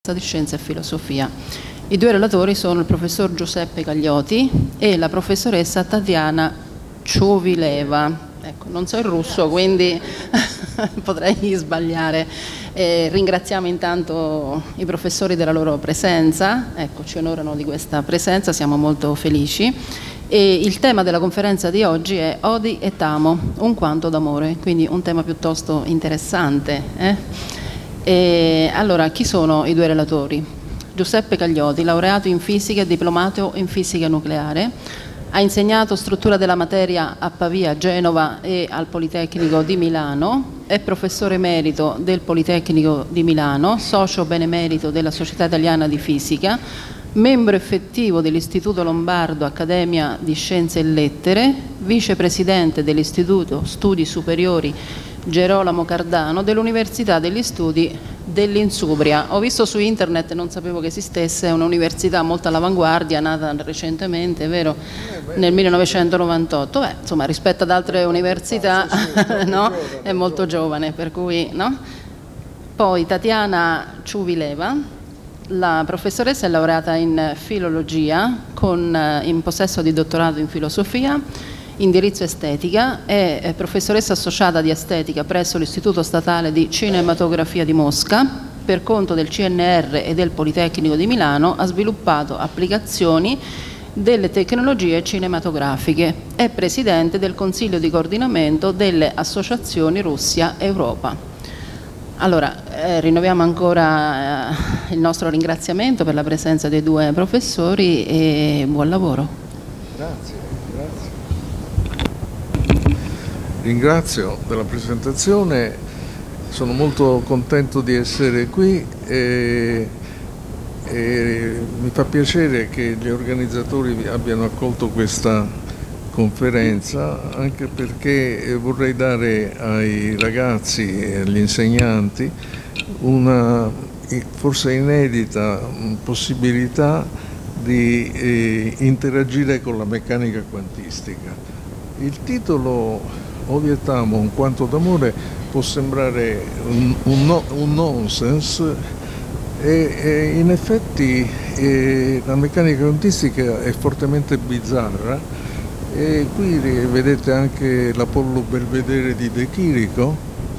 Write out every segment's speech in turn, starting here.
di Scienza e Filosofia. I due relatori sono il professor Giuseppe Caglioti e la professoressa Tatiana Ciuvileva. Ecco, non so il russo, quindi potrei sbagliare. Ringraziamo intanto i professori della loro presenza, ecco, ci onorano di questa presenza, siamo molto felici. E il tema della conferenza di oggi è Odi et Amo, un quanto d'amore, quindi un tema piuttosto interessante. Allora, chi sono i due relatori? Giuseppe Caglioti, laureato in fisica e diplomato in fisica nucleare, ha insegnato struttura della materia a Pavia, Genova e al Politecnico di Milano, è professore emerito del Politecnico di Milano, socio benemerito della Società Italiana di Fisica, membro effettivo dell'Istituto Lombardo Accademia di Scienze e Lettere, vicepresidente dell'Istituto Studi Superiori Gerolamo Cardano dell'Università degli Studi dell'Insubria. Ho visto su internet, non sapevo che esistesse, è un'università molto all'avanguardia, nata recentemente, vero? Nel 1998. Beh, insomma, rispetto ad altre università no? È molto giovane, per cui no? Poi Tatiana Ciuvileva, la professoressa è laureata in filologia in possesso di dottorato in filosofia, indirizzo estetica, è professoressa associata di estetica presso l'Istituto Statale di Cinematografia di Mosca, per conto del CNR e del Politecnico di Milano ha sviluppato applicazioni delle tecnologie cinematografiche, è presidente del Consiglio di coordinamento delle associazioni Russia-Europa. Allora, rinnoviamo ancora il nostro ringraziamento per la presenza dei due professori e buon lavoro. Grazie. Ringrazio della presentazione, sono molto contento di essere qui e mi fa piacere che gli organizzatori abbiano accolto questa conferenza, anche perché vorrei dare ai ragazzi e agli insegnanti una forse inedita possibilità di interagire con la meccanica quantistica. Il titolo Odi et Amo, un quanto d'amore può sembrare un nonsense e in effetti la meccanica quantistica è fortemente bizzarra e qui vedete anche l'Apollo Belvedere di De Chirico.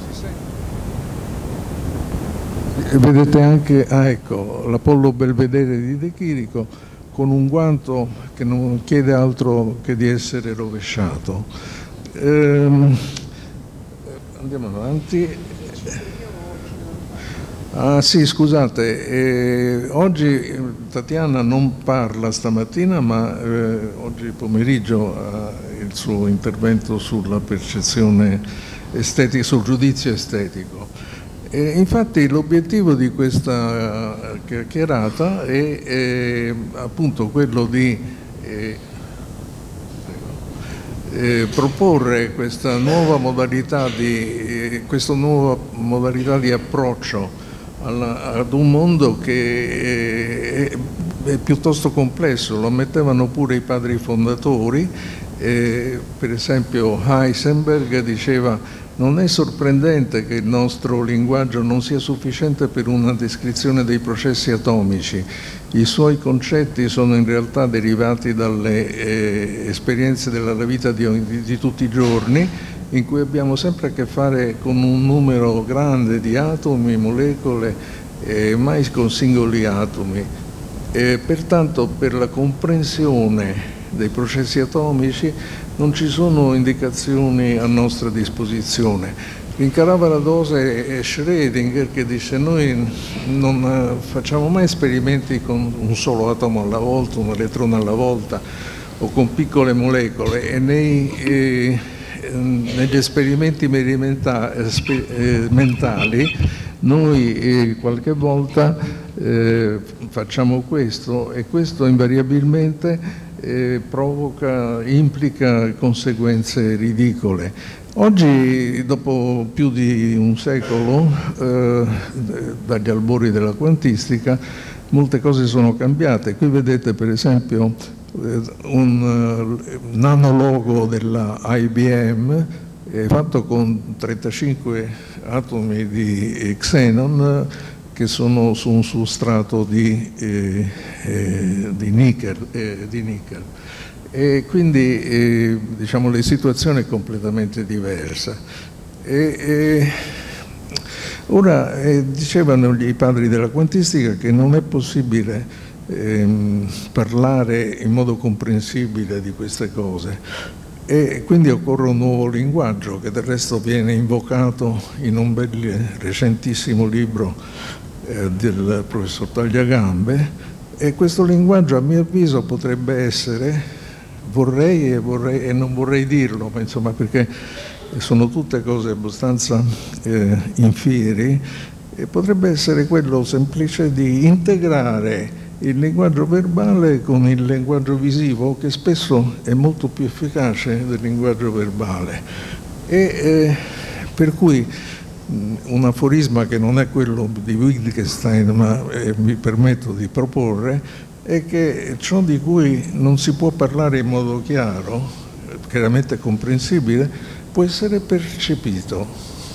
Vedete anche, ecco, l'Apollo Belvedere di De Chirico con un guanto che non chiede altro che di essere rovesciato. Andiamo avanti. Ah sì, scusate, oggi Tatiana non parla stamattina, ma oggi pomeriggio ha il suo intervento sulla percezione estetica, sul giudizio estetico. Infatti l'obiettivo di questa chiacchierata è appunto quello di proporre questa nuova modalità di approccio ad un mondo che è piuttosto complesso, lo ammettevano pure i padri fondatori, per esempio Heisenberg diceva: non è sorprendente che il nostro linguaggio non sia sufficiente per una descrizione dei processi atomici. I suoi concetti sono in realtà derivati dalle esperienze della vita di tutti i giorni, in cui abbiamo sempre a che fare con un numero grande di atomi, molecole, mai con singoli atomi. Pertanto per la comprensione dei processi atomici non ci sono indicazioni a nostra disposizione. Rincarava la dose Schrödinger, che dice: noi non facciamo mai esperimenti con un solo atomo alla volta, un elettrone alla volta o con piccole molecole, e negli esperimenti mentali noi qualche volta facciamo questo, e questo invariabilmente implica conseguenze ridicole. Oggi, dopo più di un secolo, dagli albori della quantistica, molte cose sono cambiate. Qui vedete per esempio un nanologo della IBM fatto con 35 atomi di xenon, che sono su un substrato di nickel. E quindi diciamo, la situazione è completamente diversa. Ora dicevano i padri della quantistica che non è possibile parlare in modo comprensibile di queste cose, e quindi occorre un nuovo linguaggio, che del resto viene invocato in un bel recentissimo libro del professor Tagliagambe, e questo linguaggio a mio avviso potrebbe essere, vorrei e non vorrei dirlo, ma insomma, perché sono tutte cose abbastanza infieri, e potrebbe essere quello semplice di integrare il linguaggio verbale con il linguaggio visivo, che spesso è molto più efficace del linguaggio verbale. Per cui un aforisma che non è quello di Wittgenstein, ma mi permetto di proporre, è che ciò di cui non si può parlare in modo chiaro, chiaramente comprensibile, può essere percepito.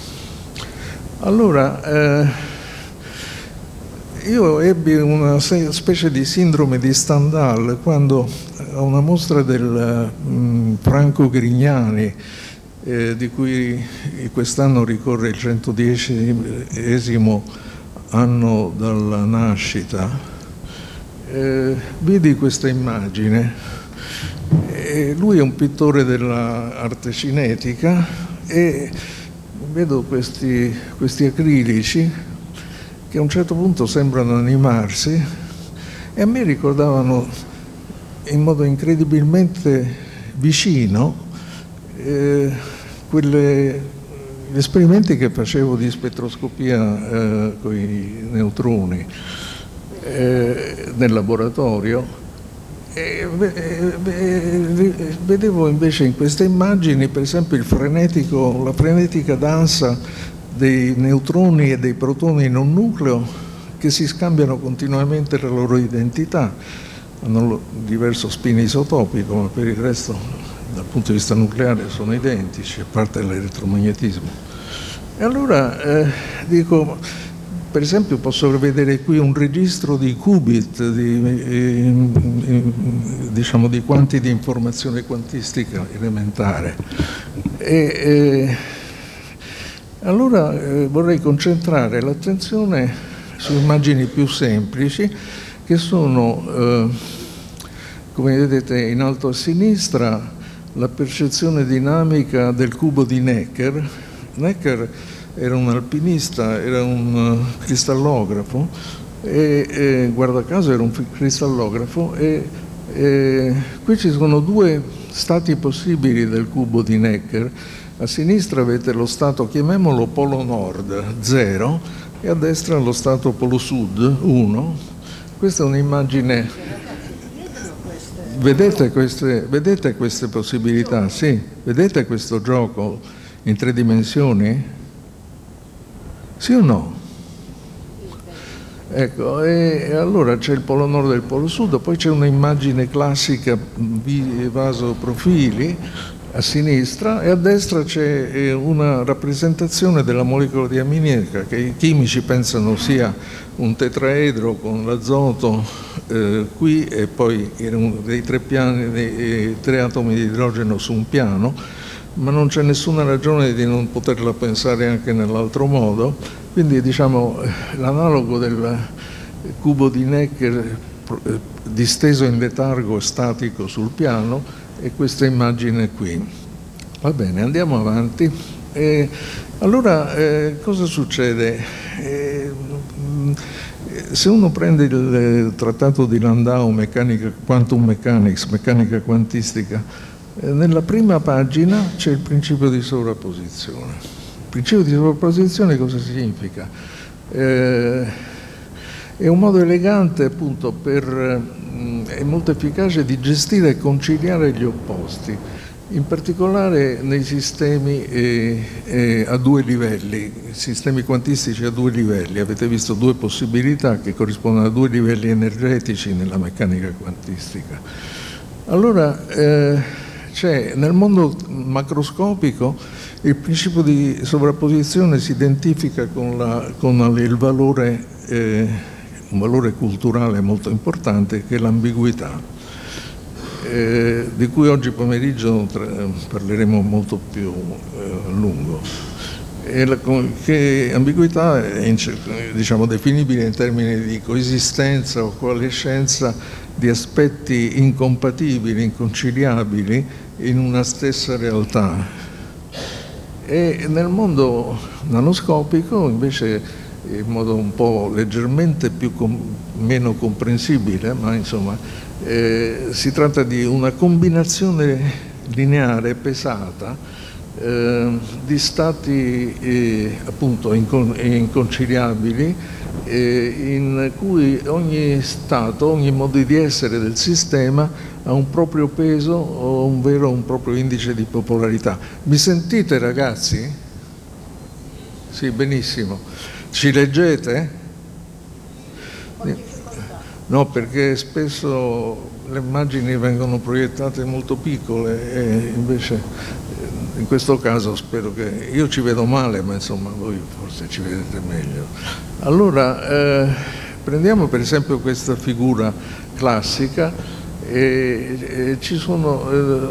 Allora, io ebbi una specie di sindrome di Stendhal quando a una mostra del Franco Grignani, di cui quest'anno ricorre il 110° anno dalla nascita, vidi questa immagine. Lui è un pittore dell'arte cinetica, e vedo questi acrilici che a un certo punto sembrano animarsi, e a me ricordavano in modo incredibilmente vicino gli esperimenti che facevo di spettroscopia con i neutroni nel laboratorio, e vedevo invece in queste immagini, per esempio, la frenetica danza dei neutroni e dei protoni in un nucleo che si scambiano continuamente la loro identità. Hanno diverso spin isotopico, ma per il resto dal punto di vista nucleare sono identici, a parte l'elettromagnetismo. E allora dico, per esempio, posso vedere qui un registro di qubit, diciamo di quanti di informazione quantistica elementare. Allora vorrei concentrare l'attenzione su immagini più semplici, che sono, come vedete in alto a sinistra, la percezione dinamica del cubo di Necker. Necker era un alpinista, era un cristallografo, e guarda caso era un cristallografo, e qui ci sono due stati possibili del cubo di Necker. A sinistra avete lo stato, chiamiamolo polo nord, 0, e a destra lo stato polo sud, 1. Questa è un'immagine. Vedete queste possibilità? Sì, vedete questo gioco in 3 dimensioni? Sì o no? Ecco, e allora c'è il polo nord e il polo sud, poi c'è un'immagine classica vasoprofili a sinistra, e a destra c'è una rappresentazione della molecola di amminica, che i chimici pensano sia un tetraedro con l'azoto qui, e poi dei 3 piani, dei 3 atomi di idrogeno su un piano, ma non c'è nessuna ragione di non poterla pensare anche nell'altro modo. Quindi diciamo l'analogo del cubo di Necker disteso in letargo statico sul piano è questa immagine qui. Va bene, andiamo avanti. Allora cosa succede? Se uno prende il trattato di Landau, Quantum Mechanics, meccanica quantistica, nella prima pagina c'è il principio di sovrapposizione. Il principio di sovrapposizione cosa significa? È un modo elegante, appunto, è molto efficace di gestire e conciliare gli opposti, in particolare nei sistemi a 2 livelli, sistemi quantistici a 2 livelli. Avete visto 2 possibilità che corrispondono a 2 livelli energetici nella meccanica quantistica. Allora, c'è nel mondo macroscopico Il principio di sovrapposizione si identifica con il valore, un valore culturale molto importante, che è l'ambiguità, di cui oggi pomeriggio parleremo molto più a lungo. Che ambiguità è, diciamo, definibile in termini di coesistenza o coalescenza di aspetti incompatibili, inconciliabili in una stessa realtà. E nel mondo nanoscopico, invece, in modo un po' leggermente meno comprensibile, ma insomma, si tratta di una combinazione lineare pesata di stati appunto inconciliabili, in cui ogni stato, ogni modo di essere del sistema ha un proprio peso o un proprio indice di popolarità. Mi sentite, ragazzi? Sì, benissimo. Ci leggete? No, perché spesso le immagini vengono proiettate molto piccole e invece in questo caso spero che... Io ci vedo male, ma insomma voi forse ci vedete meglio. Allora, prendiamo per esempio questa figura classica e ci sono...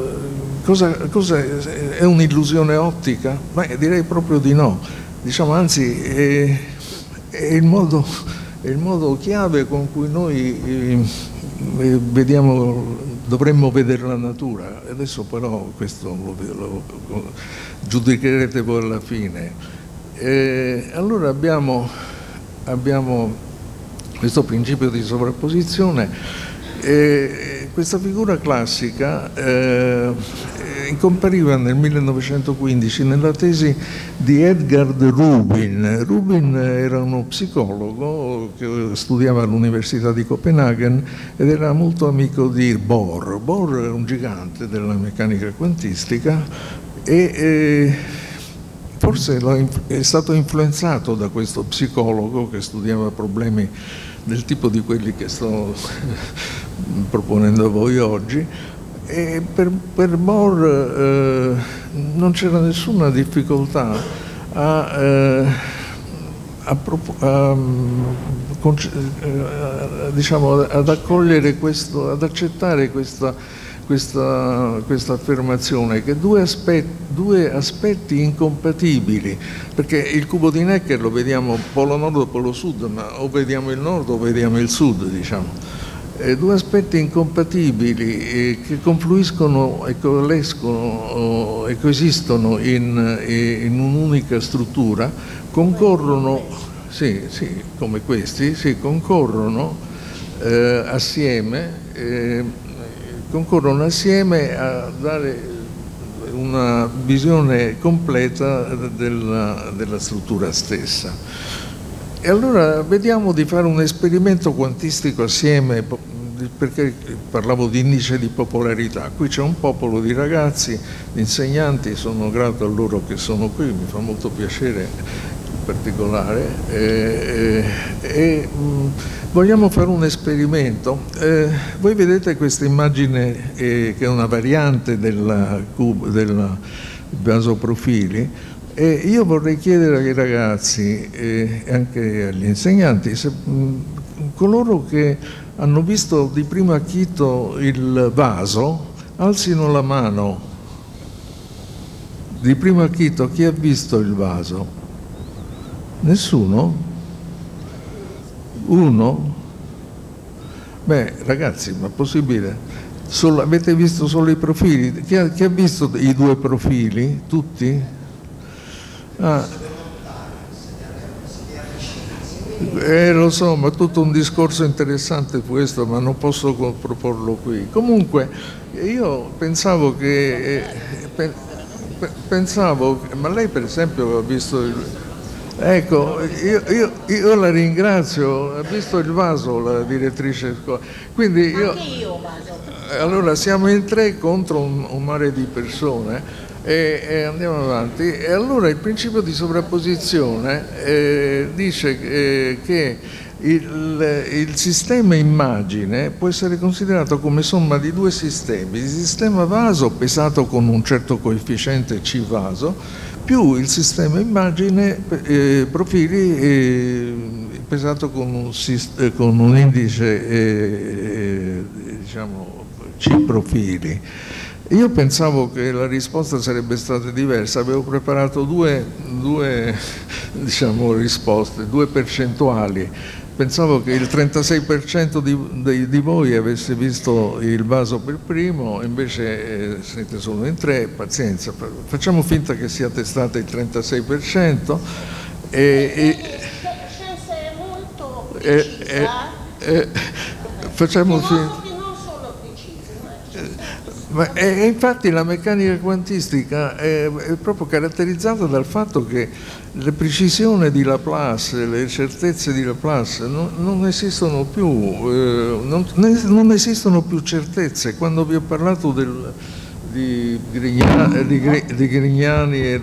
è un'illusione ottica? Ma direi proprio di no. Diciamo, anzi, è il modo chiave con cui noi dovremmo vedere la natura. Adesso però questo lo giudicherete voi alla fine. Allora abbiamo questo principio di sovrapposizione. Questa figura classica compariva nel 1915 nella tesi di Edgard Rubin. Rubin era uno psicologo che studiava all'Università di Copenaghen ed era molto amico di Bohr. Bohr è un gigante della meccanica quantistica e forse è stato influenzato da questo psicologo che studiava problemi del tipo di quelli che sto proponendo a voi oggi. E per Bohr non c'era nessuna difficoltà diciamo, ad accogliere ad accettare questa affermazione, che due aspetti incompatibili, perché il cubo di Necker lo vediamo polo nord o polo sud, ma o vediamo il nord o vediamo il sud, diciamo. Due aspetti incompatibili che confluiscono e coalescono e coesistono in un'unica struttura, concorrono, sì, come questi, concorrono assieme a dare una visione completa della struttura stessa. E allora vediamo di fare un esperimento quantistico assieme, perché parlavo di indice di popolarità. Qui c'è un popolo di ragazzi, di insegnanti, sono grato a loro che sono qui, mi fa molto piacere in particolare, vogliamo fare un esperimento. Voi vedete questa immagine che è una variante del vaso profili. E io vorrei chiedere ai ragazzi e anche agli insegnanti, coloro che hanno visto di primo acchito il vaso, alzino la mano. Di primo acchito, chi ha visto il vaso? Nessuno? Uno? Beh, ragazzi, ma è possibile? Avete visto solo i profili? Chi ha visto i due profili? Tutti? Lo so, ma è tutto un discorso interessante questo, ma non posso proporlo qui. Comunque, io pensavo che... ma lei per esempio ha visto il... Ecco, io la ringrazio, ha visto il vaso la direttrice scuola. Quindi io... Anche io vaso. Allora siamo in 3 contro un mare di persone. E andiamo avanti. E allora il principio di sovrapposizione dice che Il sistema immagine può essere considerato come somma di due sistemi: il sistema vaso pesato con un certo coefficiente C vaso più il sistema immagine profili pesato con un indice diciamo C profili. Io pensavo che la risposta sarebbe stata diversa, avevo preparato due diciamo, risposte, due percentuali. Pensavo che il 36% di voi avesse visto il vaso per primo, invece siete solo in 3, pazienza, facciamo finta che siate state il 36%. La scienza è molto precisa, facciamo finta. non sono precisi, Infatti la meccanica quantistica è proprio caratterizzata dal fatto che le precisioni di Laplace, le certezze di Laplace non esistono più, non esistono più certezze. Quando vi ho parlato di Grignani e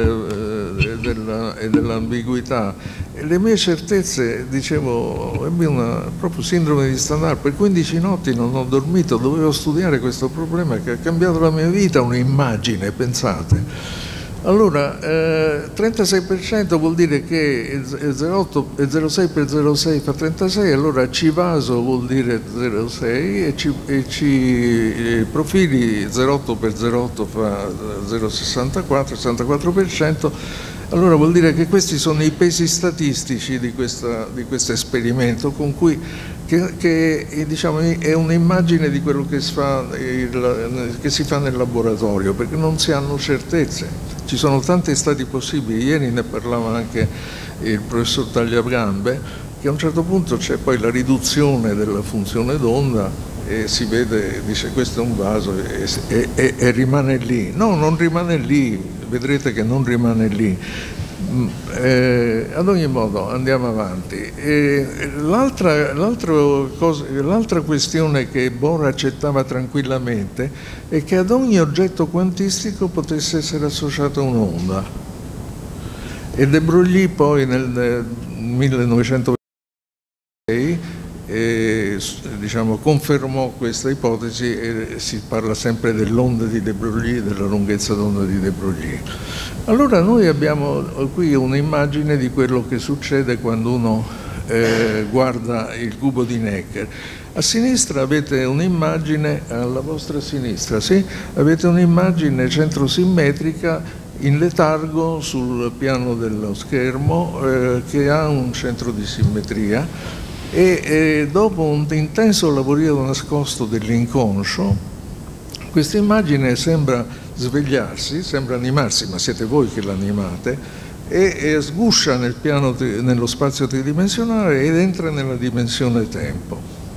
dell'ambiguità, le mie certezze, dicevo, ebbi una proprio sindrome di Stendhal. Per 15 notti non ho dormito, dovevo studiare questo problema che ha cambiato la mia vita, un'immagine, pensate. Allora, 36% vuol dire che 0,6 per 0,6 fa 36, allora C vaso vuol dire 0,6 e C profili 0,8 per 0,8 fa 0,64, 64%. Allora vuol dire che questi sono i pesi statistici di questo esperimento, con cui che diciamo, è un'immagine di quello che si fa nel laboratorio, perché non si hanno certezze. Ci sono tanti stati possibili, ieri ne parlava anche il professor Tagliagambe, che a un certo punto c'è poi la riduzione della funzione d'onda e si vede, dice questo è un vaso e rimane lì. No, non rimane lì, vedrete che non rimane lì. Ad ogni modo andiamo avanti. L'altra questione che Bohr accettava tranquillamente è che ad ogni oggetto quantistico potesse essere associata un'onda, e De Broglie poi nel 1926 diciamo, confermò questa ipotesi, e si parla sempre dell'onda di De Broglie, della lunghezza d'onda di De Broglie. Allora noi abbiamo qui un'immagine di quello che succede quando uno guarda il cubo di Necker. A sinistra avete un'immagine, alla vostra sinistra, sì? Avete un'immagine centrosimmetrica in letargo sul piano dello schermo che ha un centro di simmetria, e dopo un intenso lavorio nascosto dell'inconscio, questa immagine sembra svegliarsi, sembra animarsi, ma siete voi che l'animate, e sguscia nello spazio tridimensionale ed entra nella dimensione tempo.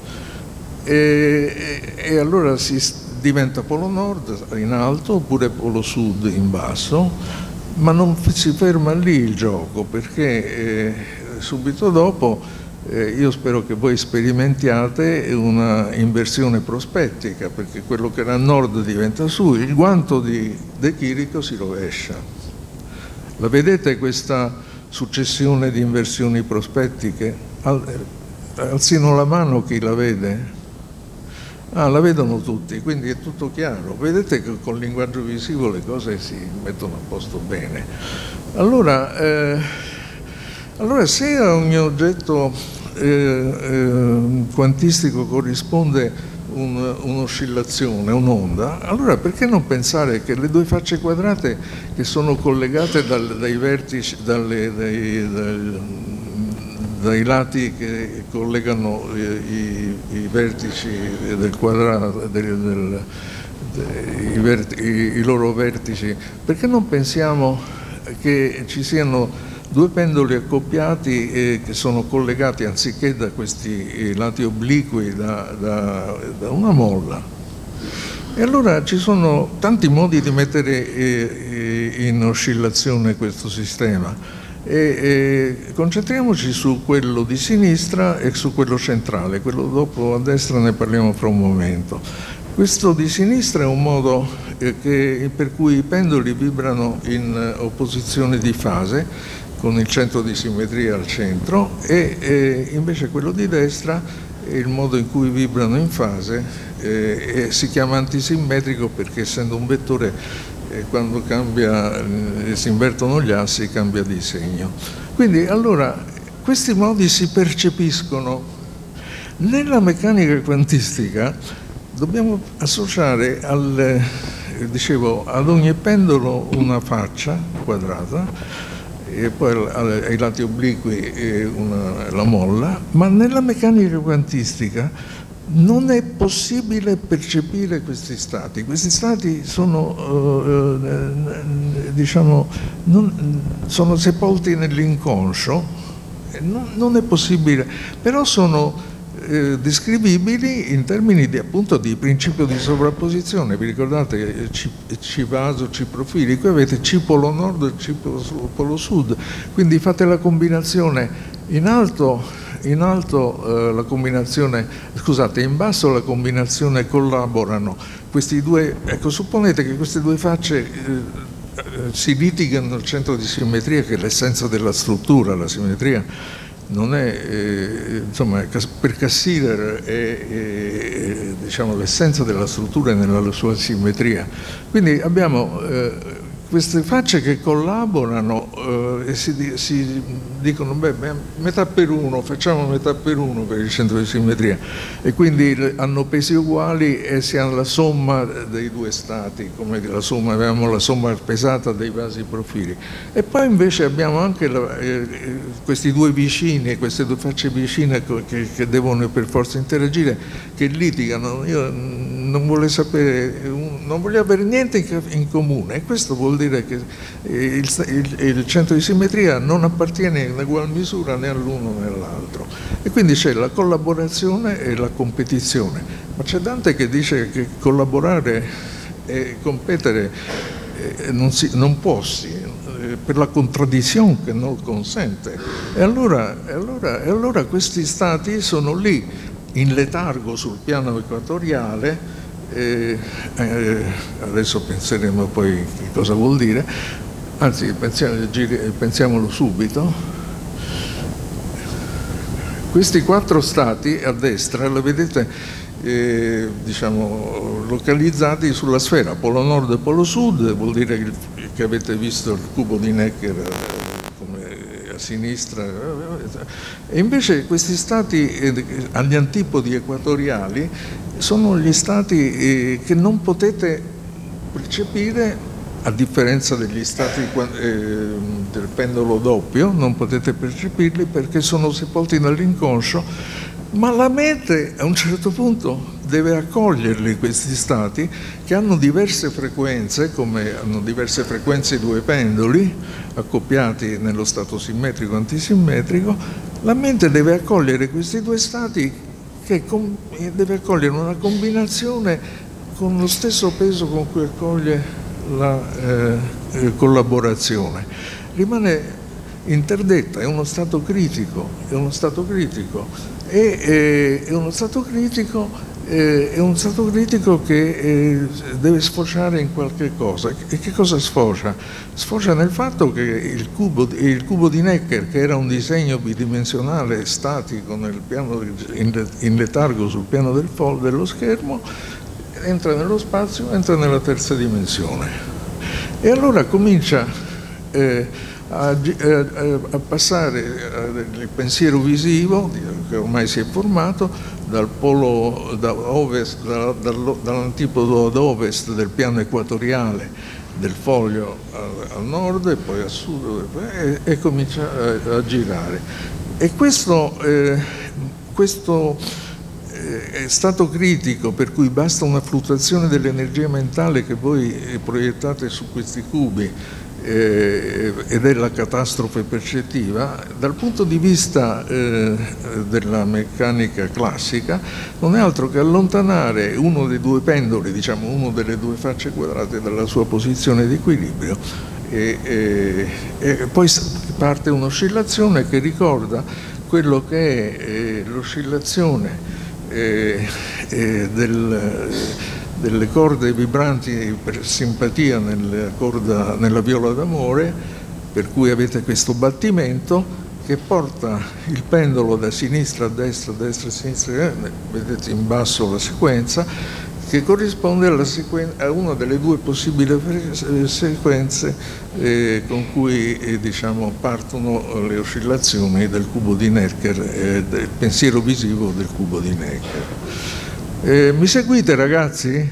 E allora diventa polo nord in alto oppure polo sud in basso, ma non si ferma lì il gioco, perché subito dopo io spero che voi sperimentiate una inversione prospettica, perché quello che era a nord diventa su, il guanto di De Chirico si rovescia. La vedete questa successione di inversioni prospettiche? Alzino la mano chi la vede? Ah, la vedono tutti, quindi è tutto chiaro. Vedete che con il linguaggio visivo le cose si mettono a posto bene. Allora se a ogni oggetto quantistico corrisponde un'oscillazione, un'onda, allora perché non pensare che le due facce quadrate che sono collegate dai vertici, dai lati che collegano i vertici del quadrato, i loro vertici, perché non pensiamo che ci siano due pendoli accoppiati che sono collegati, anziché da questi lati obliqui, da una molla? E allora ci sono tanti modi di mettere in oscillazione questo sistema, e concentriamoci su quello di sinistra e su quello centrale. Quello dopo a destra ne parliamo fra un momento. Questo di sinistra è un modo per cui i pendoli vibrano in opposizione di fase, con il centro di simmetria al centro, e invece quello di destra è il modo in cui vibrano in fase, e si chiama antisimmetrico perché, essendo un vettore, quando cambia, si invertono gli assi, cambia di segno. Quindi allora questi modi si percepiscono. Nella meccanica quantistica dobbiamo associare dicevo, ad ogni pendolo una faccia quadrata, e poi ai lati obliqui la molla, ma nella meccanica quantistica non è possibile percepire questi stati. Questi stati sono, diciamo, sono sepolti nell'inconscio, non è possibile, però sono descrivibili in termini di, appunto, di principio di sovrapposizione. Vi ricordate C vaso, C profili? Qui avete C polo nord e C polo sud, quindi fate la combinazione in alto la combinazione, scusate, in basso la combinazione collaborano. Questi due, ecco, supponete che queste due facce si litigano al centro di simmetria, che è l'essenza della struttura. La simmetria non è, insomma, per Cassirer è diciamo, l'essenza della struttura nella sua simmetria. Quindi abbiamo queste facce che collaborano e si dicono, beh, metà per uno, facciamo metà per uno per il centro di simmetria, e quindi hanno pesi uguali e si ha la somma dei due stati, come la somma, avevamo la somma pesata dei vasi profili. E poi invece abbiamo anche questi due vicini, queste due facce vicine che devono per forza interagire, che litigano. Io non voglio avere niente in comune, e questo vuol dire che il centro di simmetria non appartiene in ugual misura né all'uno né all'altro, e quindi c'è la collaborazione e la competizione. Ma c'è Dante che dice che collaborare e competere non possi, per la contraddizione che non consente. E allora questi stati sono lì in letargo sul piano equatoriale. Adesso penseremo poi che cosa vuol dire, anzi pensiamolo subito. Questi quattro stati a destra li vedete diciamo, localizzati sulla sfera, polo nord e polo sud. Vuol dire che avete visto il cubo di Necker come a sinistra, e invece questi stati agli antipodi equatoriali sono gli stati che non potete percepire, a differenza degli stati del pendolo doppio, non potete percepirli perché sono sepolti nell'inconscio, ma la mente a un certo punto deve accoglierli, questi stati che hanno diverse frequenze, come hanno diverse frequenze i due pendoli accoppiati nello stato simmetrico e antisimmetrico. La mente deve accogliere questi due stati, che deve accogliere una combinazione con lo stesso peso con cui accoglie la collaborazione. Rimane interdetta, è uno stato critico, è uno stato critico che deve sfociare in qualche cosa. E che cosa sfocia? Sfocia nel fatto che il cubo di Necker, che era un disegno bidimensionale statico nel piano in letargo sul piano dello schermo, entra nello spazio, entra nella terza dimensione, e allora comincia a passare il pensiero visivo che ormai si è formato dal polo dall'antipodo ad ovest del piano equatoriale del foglio al nord e poi a sud, e comincia a girare. E questo è stato critico, per cui basta una fluttuazione dell'energia mentale che voi proiettate su questi cubi ed è la catastrofe percettiva. Dal punto di vista della meccanica classica non è altro che allontanare uno dei due pendoli, diciamo uno delle due facce quadrate, dalla sua posizione di equilibrio, e poi parte un'oscillazione che ricorda quello che è l'oscillazione delle corde vibranti per simpatia nella viola d'amore, per cui avete questo battimento che porta il pendolo da sinistra a destra a sinistra, vedete in basso la sequenza, che corrisponde a una delle due possibili sequenze con cui diciamo, partono le oscillazioni del cubo di Necker, del pensiero visivo del cubo di Necker. Mi seguite, ragazzi?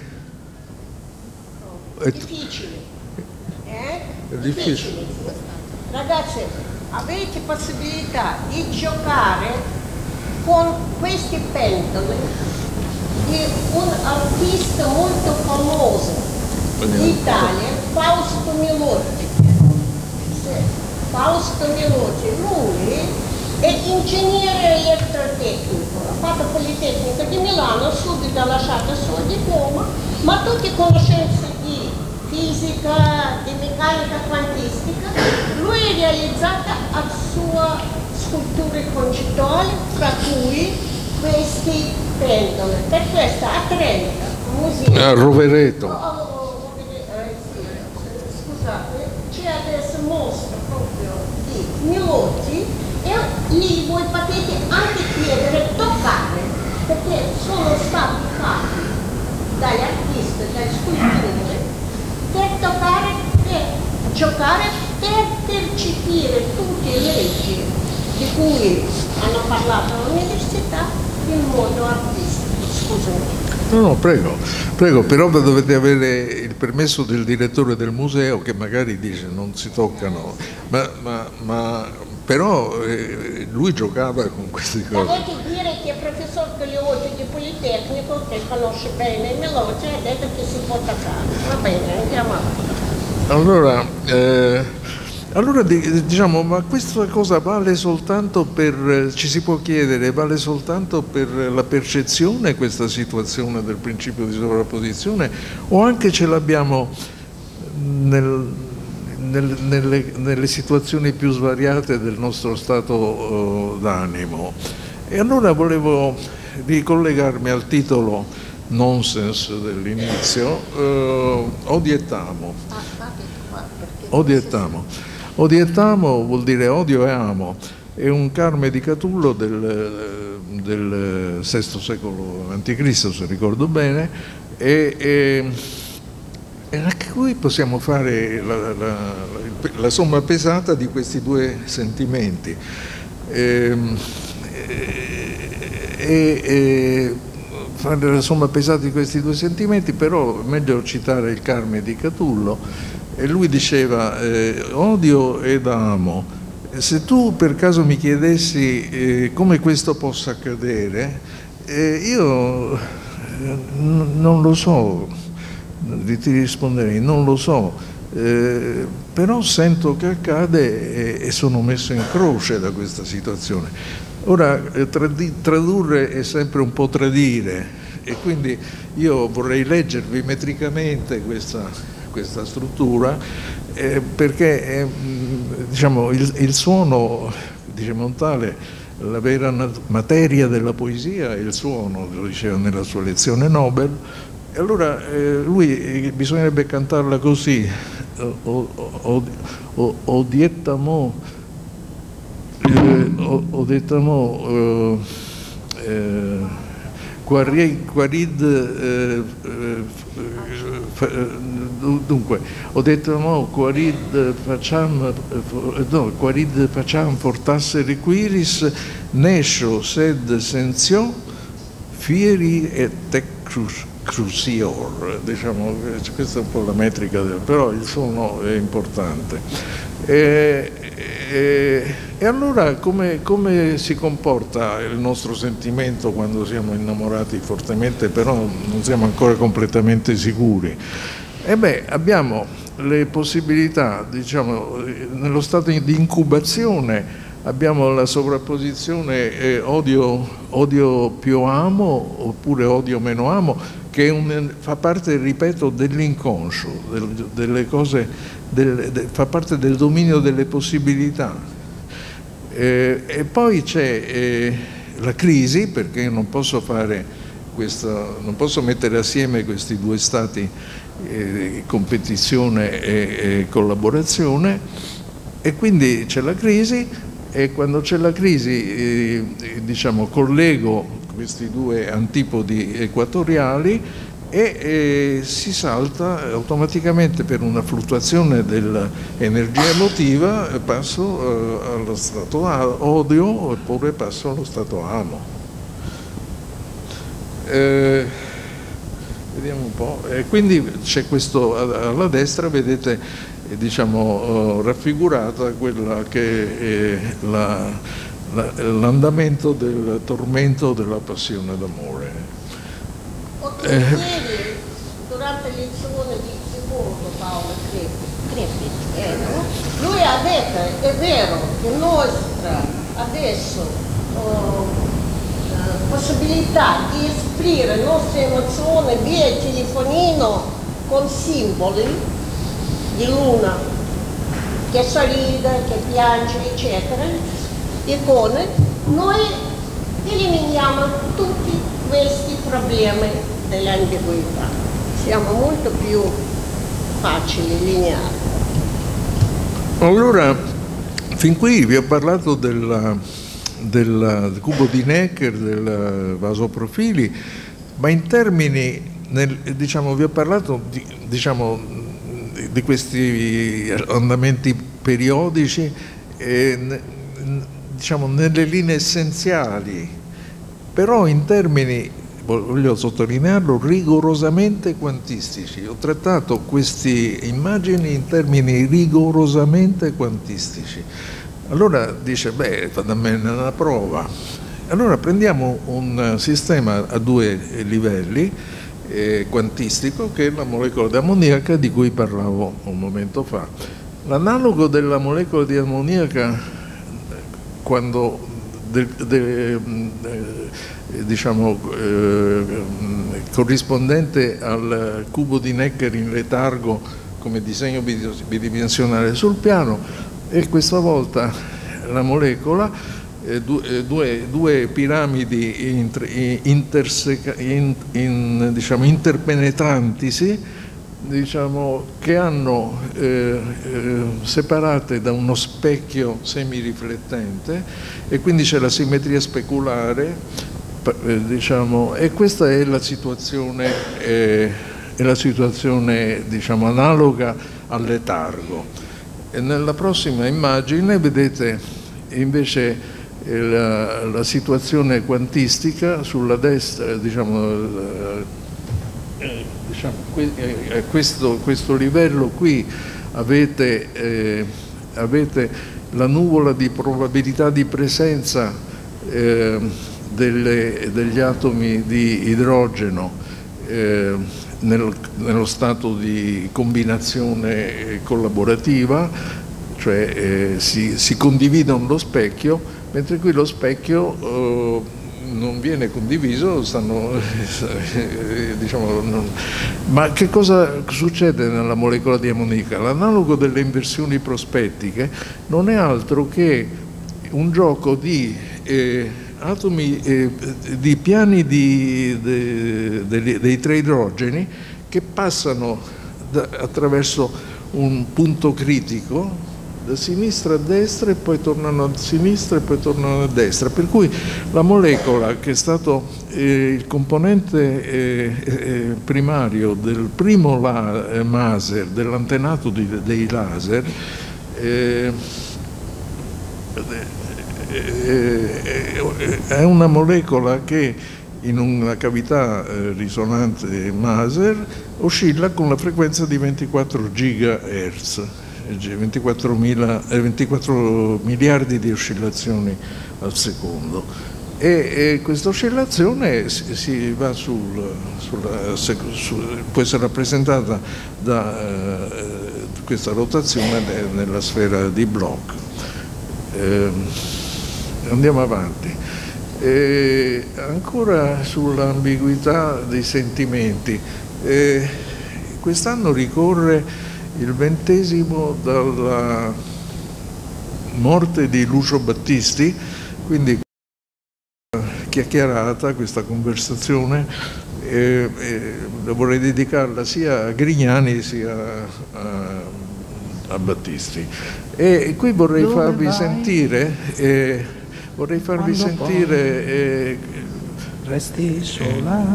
Difficile. È difficile. Ragazzi, avete possibilità di giocare con questi pendoli di un artista molto famoso d'Italia, Fausto Milotti. Fausto Milotti, lui è ingegnere elettrotecnico, ha fatto Politecnica di Milano, subito ha lasciato il suo diploma, ma tutte conoscenze di fisica, di meccanica quantistica, lui è realizzata a sua sculture concettuali, fra cui questi pendoli. Per questo a Trento, museo. A Rovereto. Scusate, c'è adesso mostra proprio di Milotti e lì voi potete anche chiedere toccare, perché sono stati fatti dagli artisti, dagli scultori, per toccare, per giocare, per percepire tutte le leggi di cui hanno parlato all'università in modo artistico. Scusami. No, prego, però dovete avere il permesso del direttore del museo che magari dice non si toccano, però lui giocava con queste cose. Dovete dire che il professor Gagliotti di Politecnico, che conosce bene il Milotti, ha detto che si può toccare. Va bene, andiamo avanti. Allora diciamo, ma questa cosa vale soltanto per, ci si può chiedere, vale soltanto per la percezione questa situazione del principio di sovrapposizione o anche ce l'abbiamo nelle situazioni più svariate del nostro stato d'animo? E allora volevo ricollegarmi al titolo nonsense dell'inizio, odietamo. Odietamo. Odietamo vuol dire odio e amo, è un Carme di Catullo del VI secolo a.C., se ricordo bene, e anche qui possiamo fare la somma pesata di questi due sentimenti. Fare la somma pesata di questi due sentimenti, però è meglio citare il Carme di Catullo. E lui diceva odio ed amo. Se tu per caso mi chiedessi come questo possa accadere, io non lo so, ti risponderei non lo so, però sento che accade e sono messo in croce da questa situazione. Ora tradurre è sempre un po' tradire e quindi io vorrei leggervi metricamente questa struttura perché diciamo, il suono, dice Montale, la vera materia della poesia è il suono, lo diceva nella sua lezione Nobel, e allora lui bisognerebbe cantarla così, odietamo, dunque, ho detto no, quarid facciam fortasse requiris, nescio sed sensio, fieri et tec crucior, diciamo, questa è un po' la metrica, però il suono è importante. E allora come si comporta il nostro sentimento quando siamo innamorati fortemente, però non siamo ancora completamente sicuri? E beh, abbiamo le possibilità, diciamo, nello stato di incubazione abbiamo la sovrapposizione odio più amo oppure odio meno amo, che fa parte, ripeto, dell'inconscio, delle cose, fa parte del dominio delle possibilità. E poi c'è la crisi, perché io non posso non posso mettere assieme questi due stati, competizione e collaborazione, E quindi c'è la crisi, e quando c'è la crisi diciamo, collego questi due antipodi equatoriali e si salta automaticamente per una fluttuazione dell'energia emotiva, passo allo stato odio oppure passo allo stato amo. Vediamo un po'. Quindi c'è questo alla destra, vedete, diciamo, raffigurata quella che è l'andamento del tormento della passione d'amore. Ieri, durante le lezioni di secondo Paolo Crepit, lui ha detto, è vero, che nostra adesso possibilità di esprimere le nostre emozioni via telefonino con simboli di luna che sorride, che piange, eccetera, icone, noi eliminiamo tutti questi problemi dell'ambiguità. Siamo molto più facili, lineari. Allora, fin qui vi ho parlato del cubo di Necker, del vasoprofili, ma in termini, diciamo, vi ho parlato di questi andamenti periodici, diciamo, nelle linee essenziali, però in termini, voglio sottolinearlo, rigorosamente quantistici. Ho trattato queste immagini in termini rigorosamente quantistici. Allora dice, beh, da me una prova. Allora prendiamo un sistema a due livelli, quantistico, che è la molecola di ammoniaca di cui parlavo un momento fa. L'analogo della molecola di ammoniaca, quando diciamo, corrispondente al cubo di Necker in letargo come disegno bidimensionale sul piano, e questa volta la molecola, due piramidi diciamo, interpenetrantisi, diciamo, che hanno separate da uno specchio semiriflettente, e quindi c'è la simmetria speculare, diciamo, e questa è la situazione, diciamo, analoga al letargo. E nella prossima immagine vedete invece la situazione quantistica sulla destra, diciamo, questo livello qui avete la nuvola di probabilità di presenza degli atomi di idrogeno nello stato di combinazione collaborativa, cioè si condividono lo specchio, mentre qui lo specchio non viene condiviso, diciamo, ma che cosa succede nella molecola di ammoniaca? L'analogo delle inversioni prospettiche non è altro che un gioco di atomi, di piani dei tre idrogeni che passano attraverso un punto critico da sinistra a destra e poi tornano a sinistra e poi tornano a destra, per cui la molecola, che è stato il componente primario del primo maser, dell'antenato dei laser, è una molecola che in una cavità risonante maser oscilla con la frequenza di 24 GHz, 24 miliardi di oscillazioni al secondo, e questa oscillazione si va può essere rappresentata da questa rotazione nella sfera di Bloch. Andiamo avanti. Ancora sull'ambiguità dei sentimenti, quest'anno ricorre il 20° dalla morte di Lucio Battisti, quindi chiacchierata, questa conversazione, vorrei dedicarla sia a Grignani sia a Battisti. E qui vorrei farvi sentire, resti sola,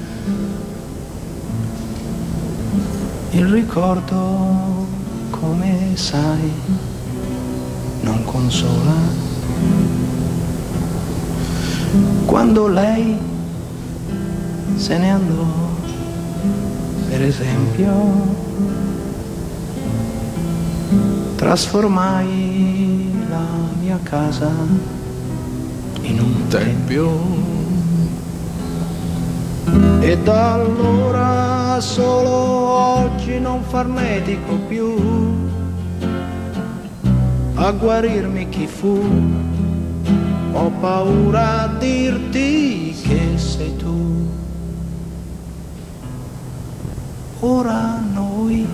il ricordo, come sai, non consola. Quando lei se ne andò, per esempio, trasformai la mia casa in un tempio. E da allora solo oggi non farnetico più a guarirmi chi fu. Ho paura a dirti che sei tu. Ora noi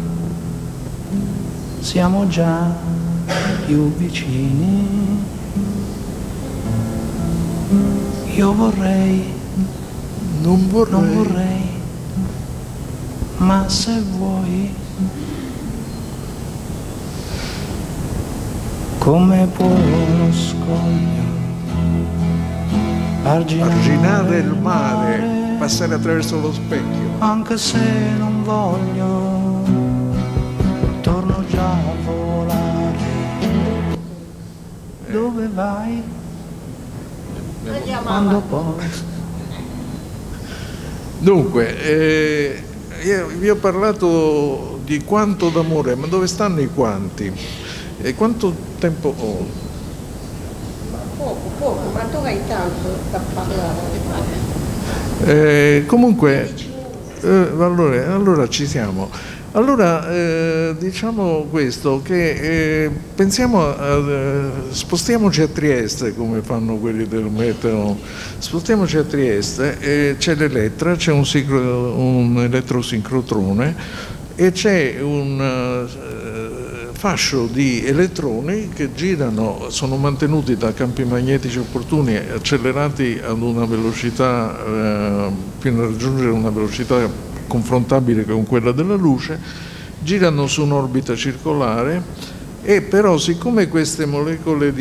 siamo già più vicini. Io vorrei, non vorrei, ma se vuoi, come può uno scoglio arginare il mare, passare attraverso lo specchio? Anche se non voglio, torno già a volare. Dove vai? Quando poi. Dunque, io vi ho parlato di quanto d'amore, ma dove stanno i quanti? E quanto tempo ho? Poco, ma tu hai tanto da parlare. Comunque, allora ci siamo. Allora, diciamo questo, che pensiamo, spostiamoci a Trieste, come fanno quelli del meteo, spostiamoci a Trieste, c'è l'Elettra, c'è un elettrosincrotrone e c'è un fascio di elettroni che girano, sono mantenuti da campi magnetici opportuni, accelerati ad una velocità, fino a raggiungere una velocità confrontabile con quella della luce, girano su un'orbita circolare e però siccome queste molecole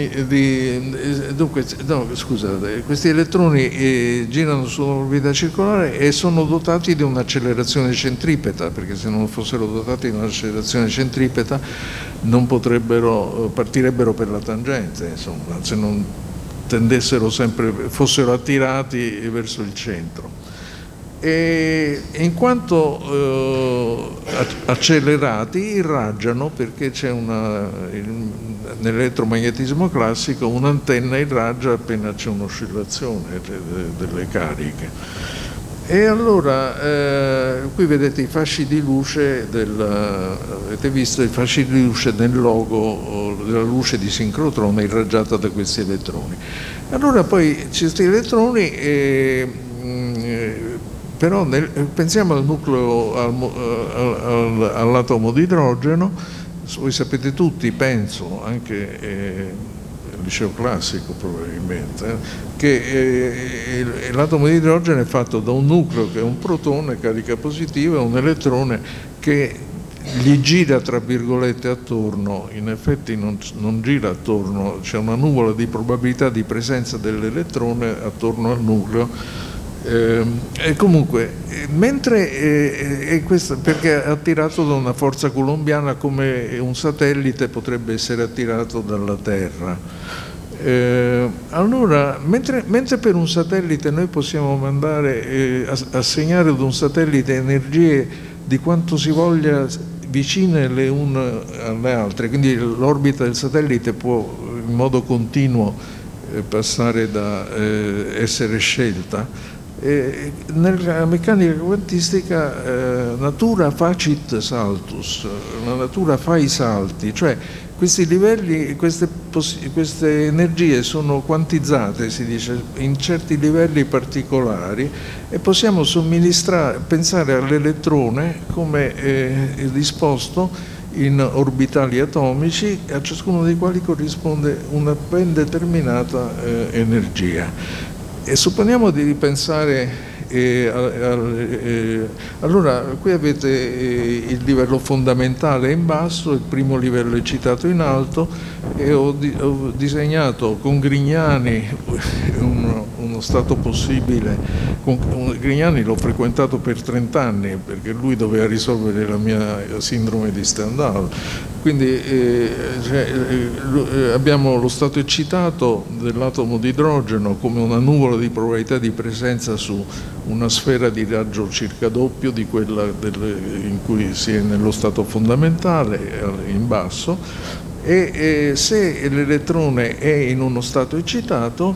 questi elettroni girano su un'orbita circolare e sono dotati di un'accelerazione centripeta, perché se non fossero dotati di un'accelerazione centripeta non partirebbero per la tangente, insomma, se non fossero attirati verso il centro. E in quanto accelerati irraggiano, perché c'è nell'elettromagnetismo classico un'antenna irraggia appena c'è un'oscillazione delle cariche. E allora qui vedete i fasci di luce avete visto i fasci di luce nel logo della luce di sincrotrone irraggiata da questi elettroni. Allora poi questi elettroni però pensiamo al nucleo, all'atomo di idrogeno, voi sapete tutti, penso, anche al liceo classico probabilmente, che l'atomo di idrogeno è fatto da un nucleo che è un protone, carica positiva, e un elettrone che gli gira tra virgolette attorno, in effetti non gira attorno, c'è una nuvola di probabilità di presenza dell'elettrone attorno al nucleo. E comunque, perché è attirato da una forza coulombiana come un satellite potrebbe essere attirato dalla Terra. Allora, mentre per un satellite noi possiamo mandare, assegnare ad un satellite energie di quanto si voglia vicine le une alle altre, quindi l'orbita del satellite può in modo continuo passare da essere scelta. Nella meccanica quantistica natura facit saltus, la natura fa i salti, cioè questi livelli, queste energie sono quantizzate, si dice, in certi livelli particolari e possiamo pensare all'elettrone come disposto in orbitali atomici, a ciascuno dei quali corrisponde una ben determinata energia. E supponiamo di ripensare Allora, qui avete il livello fondamentale in basso, il primo livello è citato in alto, e ho disegnato con Grignani uno stato possibile. Grignani l'ho frequentato per 30 anni perché lui doveva risolvere la mia sindrome di Stendhal. Quindi abbiamo lo stato eccitato dell'atomo di idrogeno come una nuvola di probabilità di presenza su una sfera di raggio circa doppio di quella in cui si è nello stato fondamentale, in basso, e se l'elettrone è in uno stato eccitato,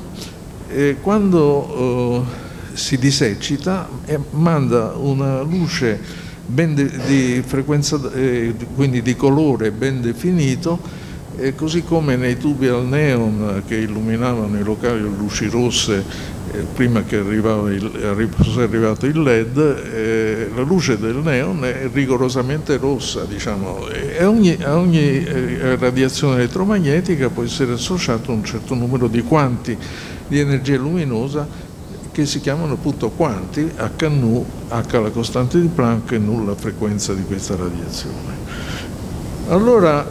quando si diseccita manda una luce di frequenza, quindi di colore ben definito, così come nei tubi al neon che illuminavano i locali a luci rosse prima che fosse arrivato il LED, la luce del neon è rigorosamente rossa, diciamo, e a ogni radiazione elettromagnetica può essere associato un certo numero di quanti di energia luminosa che si chiamano appunto quanti, H nu, H la costante di Planck e nu la frequenza di questa radiazione. Allora,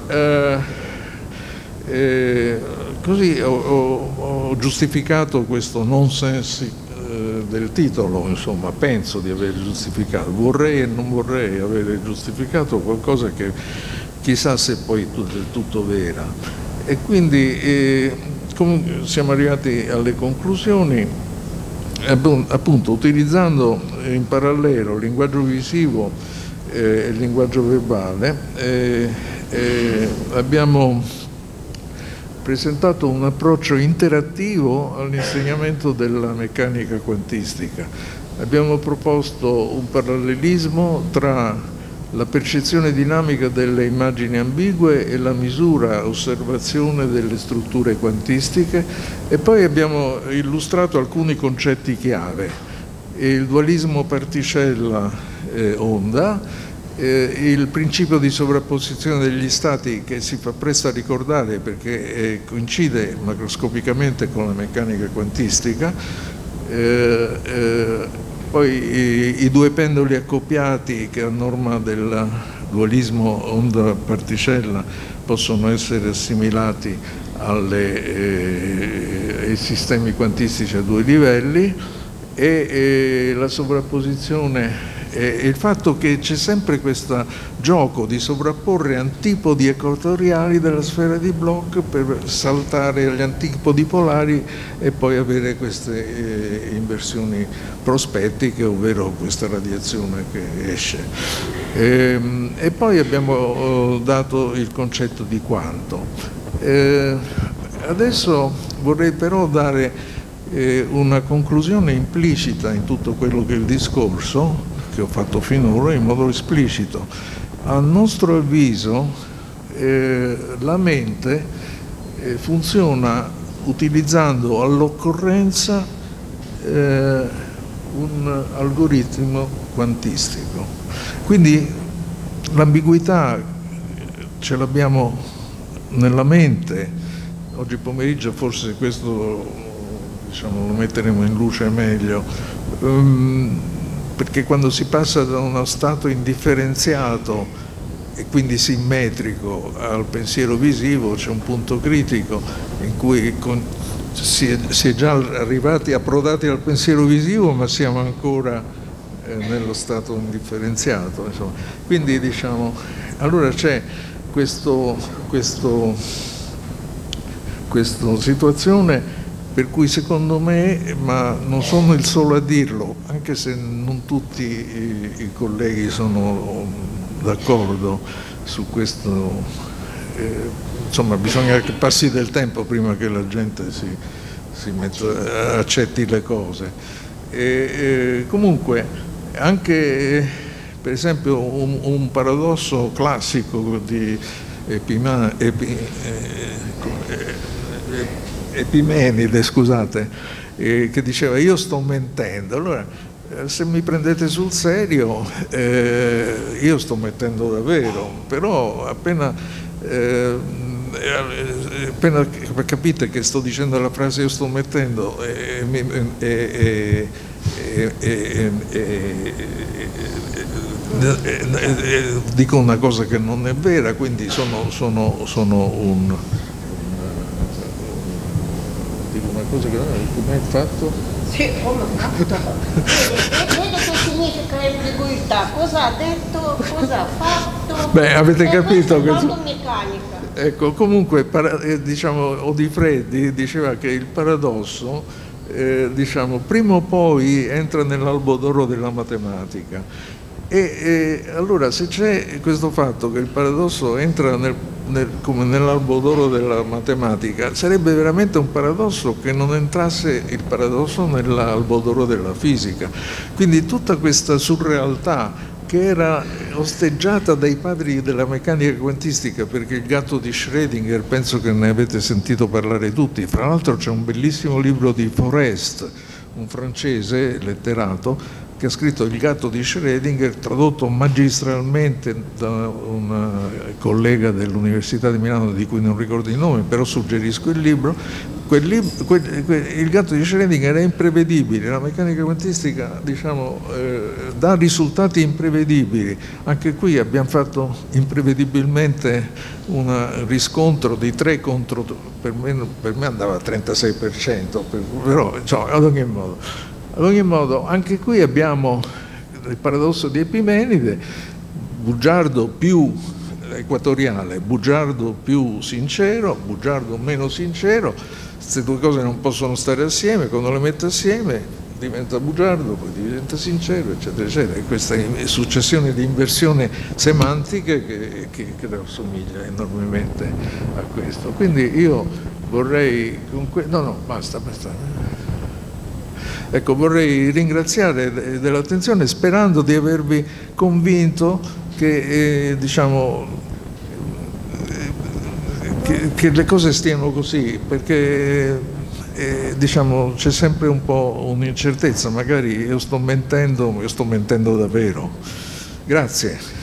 così ho giustificato questo nonsense del titolo, insomma, penso di aver giustificato, vorrei e non vorrei avere giustificato qualcosa che chissà se poi è del tutto vera. E quindi siamo arrivati alle conclusioni. Appunto, utilizzando in parallelo il linguaggio visivo e il linguaggio verbale, abbiamo presentato un approccio interattivo all'insegnamento della meccanica quantistica. Abbiamo proposto un parallelismo tra la percezione dinamica delle immagini ambigue e la misura, osservazione delle strutture quantistiche, e poi abbiamo illustrato alcuni concetti chiave: il dualismo particella-onda, il principio di sovrapposizione degli stati che si fa presto a ricordare perché coincide macroscopicamente con la meccanica quantistica, poi i due pendoli accoppiati che a norma del dualismo onda-particella possono essere assimilati ai sistemi quantistici a due livelli, e la sovrapposizione e il fatto che c'è sempre questo gioco di sovrapporre antipodi equatoriali della sfera di Bloch per saltare agli antipodi polari e poi avere queste inversioni prospettiche, ovvero questa radiazione che esce. E poi abbiamo dato il concetto di quanto. Adesso vorrei però dare una conclusione implicita in tutto quello che è il discorso che ho fatto finora in modo esplicito. A nostro avviso la mente funziona utilizzando all'occorrenza un algoritmo quantistico. Quindi l'ambiguità ce l'abbiamo nella mente. Oggi pomeriggio forse questo, diciamo, lo metteremo in luce meglio, perché quando si passa da uno stato indifferenziato e quindi simmetrico al pensiero visivo c'è un punto critico in cui si è già approdati al pensiero visivo, ma siamo ancora nello stato indifferenziato, insomma. Quindi, diciamo, allora c'è questa situazione per cui secondo me, ma non sono il solo a dirlo, anche se non tutti i colleghi sono d'accordo su questo, insomma bisogna che passi del tempo prima che la gente accetti le cose. Comunque, anche per esempio un paradosso classico di Epimenide, scusate, che diceva io sto mentendo. Allora, se mi prendete sul serio, io sto mentendo davvero, però appena capite che sto dicendo la frase io sto mentendo dico una cosa che non è vera, quindi sono dico una cosa che come hai fatto? Sì, come ho fatto? Vede che significa ambiguità, cosa ha detto, cosa ha fatto. Beh, avete capito che... meccanica. Ecco, comunque, diciamo, Odifreddi diceva che il paradosso, diciamo, prima o poi entra nell'albo d'oro della matematica. Allora, se c'è questo fatto che il paradosso entra come nell'albo d'oro della matematica, sarebbe veramente un paradosso che non entrasse il paradosso nell'albo d'oro della fisica. Quindi tutta questa surrealtà che era osteggiata dai padri della meccanica quantistica, perché il gatto di Schrödinger, penso che ne avete sentito parlare tutti, fra l'altro c'è un bellissimo libro di Forest, un francese letterato, che ha scritto Il gatto di Schrödinger, tradotto magistralmente da un collega dell'Università di Milano di cui non ricordo il nome, però suggerisco il libro. Il gatto di Schrödinger è imprevedibile, la meccanica quantistica, diciamo, dà risultati imprevedibili. Anche qui abbiamo fatto imprevedibilmente un riscontro di 3 contro, per me andava a 36%, però insomma, ad ogni modo, anche qui abbiamo il paradosso di Epimenide, bugiardo più equatoriale, bugiardo più sincero, bugiardo meno sincero. Queste due cose non possono stare assieme, quando le metto assieme diventa bugiardo, poi diventa sincero, eccetera, eccetera. E questa successione di inversioni semantiche che assomiglia enormemente a questo. Quindi io vorrei, basta. Ecco, vorrei ringraziare dell'attenzione, sperando di avervi convinto che, diciamo, che le cose stiano così, perché diciamo, c'è sempre un po' un'incertezza, magari io sto mentendo davvero. Grazie.